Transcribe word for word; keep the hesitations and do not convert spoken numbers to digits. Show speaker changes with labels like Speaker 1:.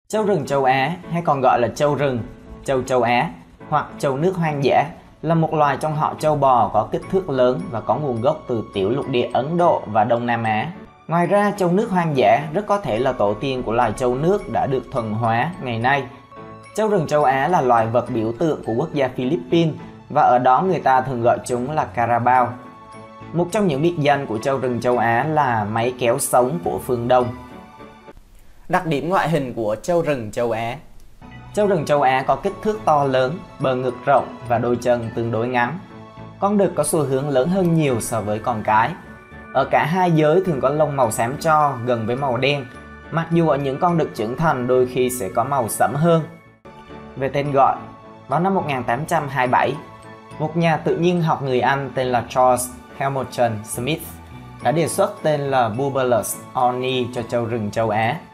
Speaker 1: Trâu rừng châu Á hay còn gọi là trâu rừng, trâu châu Á hoặc trâu nước hoang dã là một loài trong họ trâu bò có kích thước lớn và có nguồn gốc từ tiểu lục địa Ấn Độ và Đông Nam Á. Ngoài ra, trâu nước hoang dã rất có thể là tổ tiên của loài trâu nước đã được thuần hóa ngày nay. Trâu rừng châu Á là loài vật biểu tượng của quốc gia Philippines và ở đó người ta thường gọi chúng là Carabao. Một trong những biệt danh của trâu rừng châu Á là máy kéo sống của phương Đông. Đặc điểm ngoại hình của trâu rừng châu Á. Trâu rừng châu Á có kích thước to lớn, bờ ngực rộng và đôi chân tương đối ngắn. Con đực có xu hướng lớn hơn nhiều so với con cái. Ở cả hai giới thường có lông màu xám tro gần với màu đen, mặc dù ở những con đực trưởng thành đôi khi sẽ có màu sẫm hơn. Về tên gọi, vào năm một nghìn tám trăm hai mươi bảy, một nhà tự nhiên học người Anh tên là Charles Hamilton Smith đã đề xuất tên là Bubulus orni cho trâu rừng châu Á.